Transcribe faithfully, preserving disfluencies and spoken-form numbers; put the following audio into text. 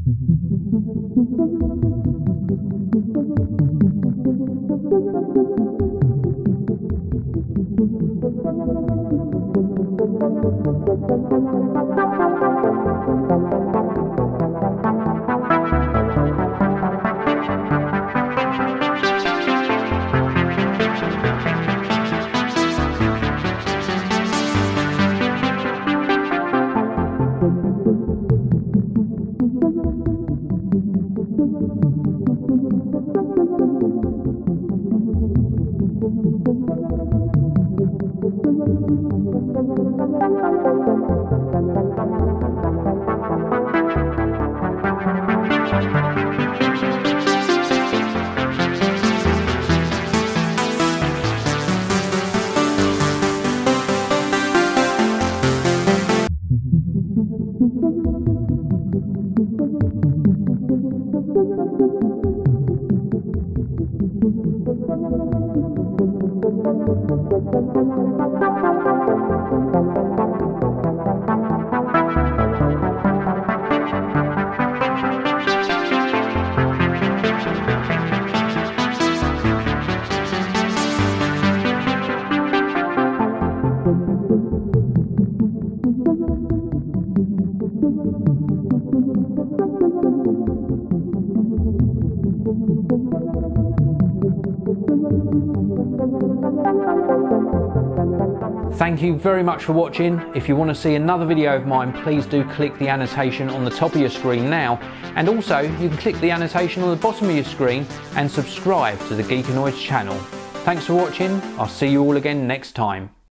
Thank you very much for watching. If you want to see another video of mine, please do click the annotation on the top of your screen now, and also you can click the annotation on the bottom of your screen and subscribe to the Geekanoids channel. Thanks for watching. I'll see you all again next time.